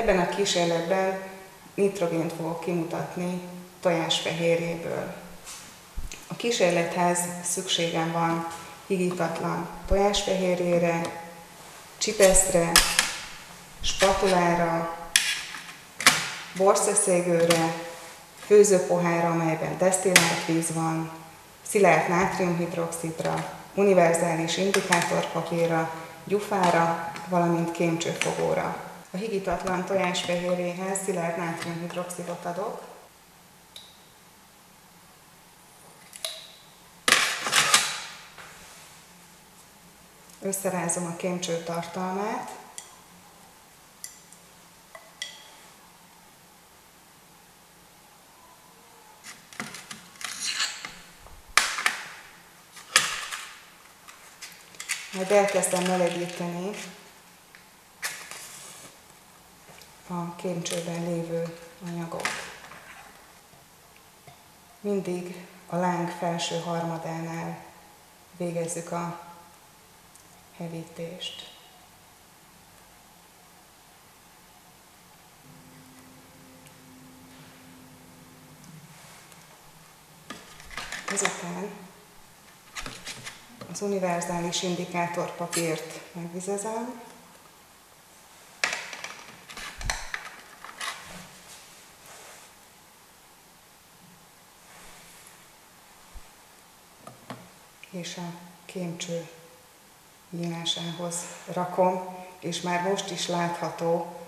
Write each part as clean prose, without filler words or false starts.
Ebben a kísérletben nitrogént fogok kimutatni tojásfehérjéből. A kísérlethez szükségem van higítatlan tojásfehérjére, csipeszre, spatulára, borszeszégőre, főzőpohárra, amelyben desztillált víz van, szilárd nátriumhidroxidra, univerzális indikátorpapírra, gyufára, valamint kémcsőfogóra. A higítatlan tojásfehérjéhez szilárd nátriumhidroxidot adok. Összerázom a kémcső tartalmát. Majd elkezdem melegíteni a kémcsőben lévő anyagot. Mindig a láng felső harmadánál végezzük a hevítést. Ezután az univerzális indikátorpapírt megvizezem, és a kémcső nyílásához rakom, és már most is látható,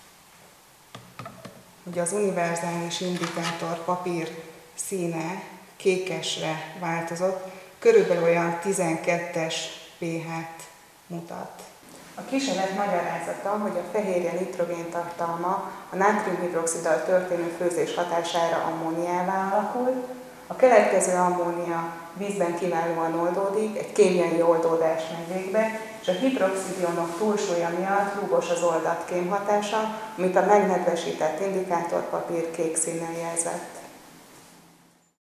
hogy az univerzális indikátor papír színe kékesre változott, körülbelül olyan 12-es pH-t mutat. A kísérlet magyarázata, hogy a fehérje nitrogén tartalma a nátriumhidroxiddal történő főzés hatására ammóniává alakult, a keletkező ammónia vízben kiválóan oldódik, egy kémiai oldódás megy végbe, és a hidroxidionok túlsúlya miatt rúgos az oldat kémhatása, amit a megnedvesített indikátorpapír kék színnel jelzett.